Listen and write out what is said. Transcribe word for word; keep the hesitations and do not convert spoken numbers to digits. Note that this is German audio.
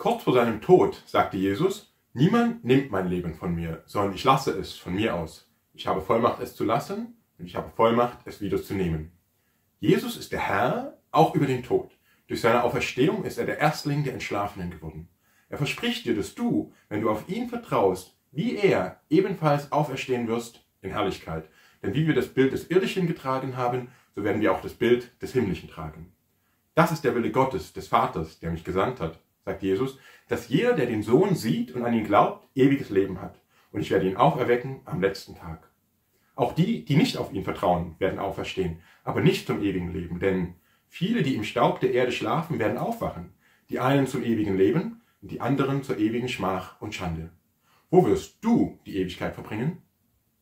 Kurz vor seinem Tod sagte Jesus: Niemand nimmt mein Leben von mir, sondern ich lasse es von mir aus. Ich habe Vollmacht, es zu lassen, und ich habe Vollmacht, es wieder zu nehmen. Jesus ist der Herr, auch über den Tod. Durch seine Auferstehung ist er der Erstling der Entschlafenen geworden. Er verspricht dir, dass du, wenn du auf ihn vertraust, wie er ebenfalls auferstehen wirst in Herrlichkeit. Denn wie wir das Bild des Irdischen getragen haben, so werden wir auch das Bild des Himmlischen tragen. Das ist der Wille Gottes, des Vaters, der mich gesandt hat, sagt Jesus, dass jeder, der den Sohn sieht und an ihn glaubt, ewiges Leben hat. Und ich werde ihn auferwecken am letzten Tag. Auch die, die nicht auf ihn vertrauen, werden auferstehen, aber nicht zum ewigen Leben. Denn viele, die im Staub der Erde schlafen, werden aufwachen. Die einen zum ewigen Leben und die anderen zur ewigen Schmach und Schande. Wo wirst du die Ewigkeit verbringen?